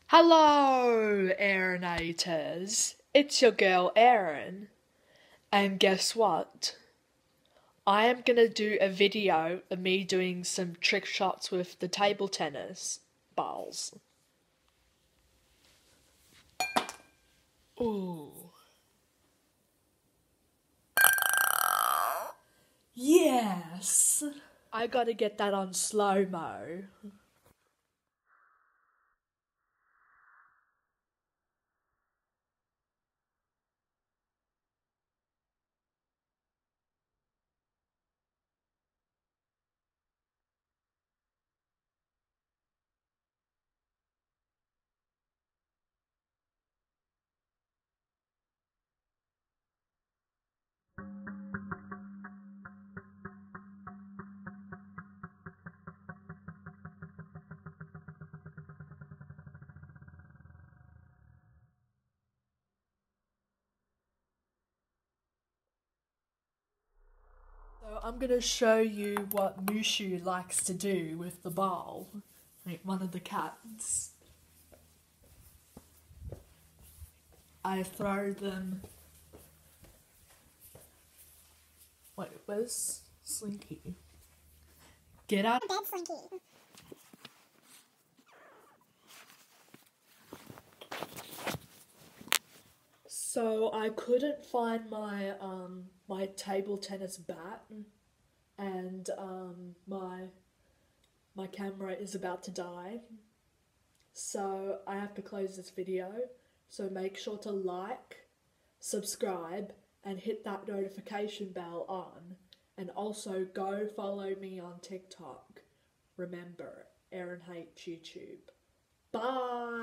Hello, Aaronators. It's your girl Aaron. And guess what? I am gonna do a video of me doing some trick shots with the table tennis balls. Ooh. Yes! I gotta get that on slow-mo. So I'm gonna show you what Mushu likes to do with the ball. Like one of the cats. I throw them. Wait, where's Slinky? Get out of bed, Slinky. So I couldn't find my table tennis bat, and my camera is about to die. So I have to close this video. So make sure to like, subscribe, and hit that notification bell on. And also go follow me on TikTok. Remember, Aaron hates YouTube. Bye!